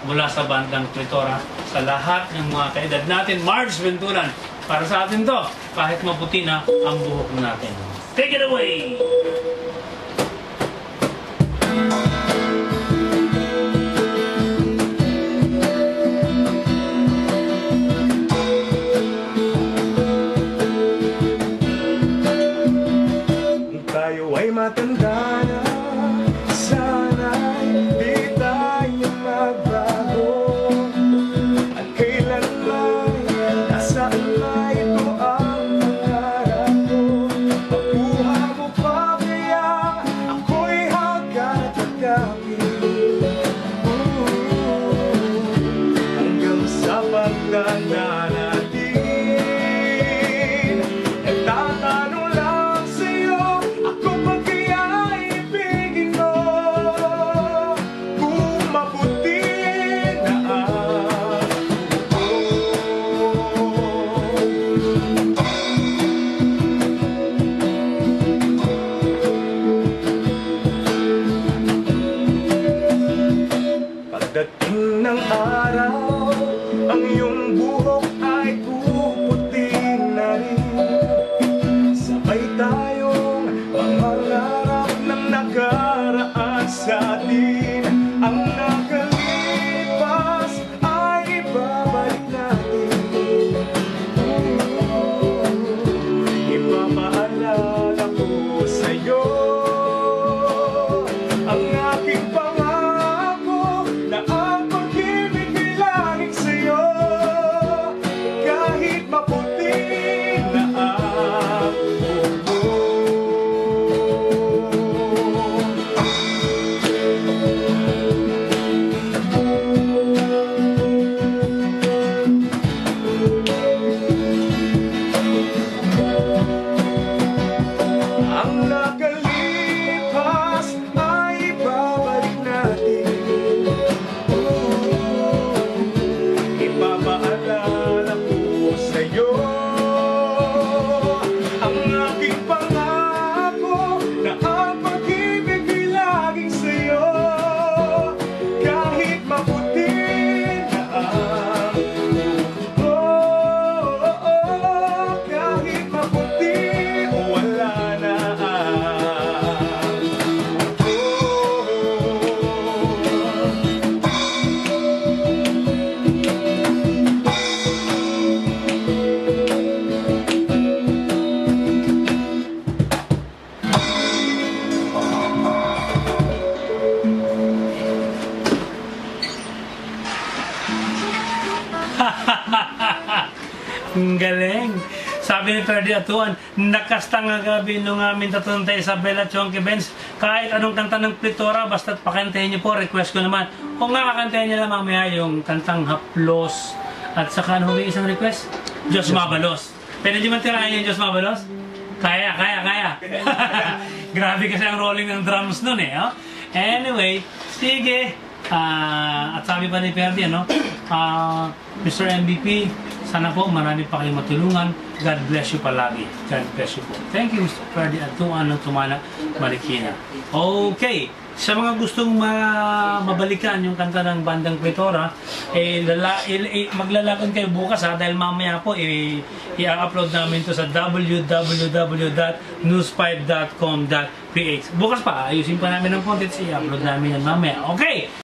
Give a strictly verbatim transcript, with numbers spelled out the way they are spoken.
mula sa bandang Plitora sa lahat ng mga kaedad natin. Marge Venturan, para sa atin to, kahit maputi na ang buhok natin. Take it away! Tayo ay matanda na, sana'y di tayo magbago. At kailanman, nasaan na ito ang pangarap ko. Pagkuha mo pa kaya, ako'y hanggang tatapin. Hanggang sa pagtanda natin. Pagdating ng araw, ang iyong buhok ay puputi na rin. Sabay tayong pangarap ng nakaraan sa atin. Ang nakalipas ay ibabalik natin. Ipapaalala ko sa'yo ang aking pangako na ang pag-ibig ay laging sa'yo. Kahit maputi na ang buhok. Ang nakalipas ay ibabalik natin. Ipapaalala ko sa'yo ang aking pangako na ang pag-ibig ay laging sa'yo. Kahit maputi na ang buhok, kahit maputi o wala na ang Ang galing! Sabi ni Ferdy Atuan, nakasta nga gabi nung aming tatunta Isabela Chonky Benz. Kahit anong kanta ng Plitora, basta't pakantahin niyo po, request ko naman. Kung nga kakantahin niyo lang mamaya yung kantang Haplos. At saka ano yung isang request? Diyos Mabalos. Pwede niyo man tirahin yung Diyos Mabalos? Kaya, kaya, kaya. Grabe kasi ang rolling ng drums nun eh. Oh? Anyway, sige. Uh, at sabi pa ni Ferdy, ano? Uh, Mister M V P, sana po marami pa kayong matulungan. God bless you palagi. God bless you po. Thank you, Mister Ferdy Atuan ng Tumala, Marikina. Okay. Sa mga gustong ma mabalikan yung kanta ng bandang Plitora, eh, lala, eh, maglalakad kayo bukas ha, dahil mamaya po i-upload namin to sa w w w dot news five dot com dot p h. Bukas pa, ayusin pa namin ng content, i-upload namin yan mamaya. Okay!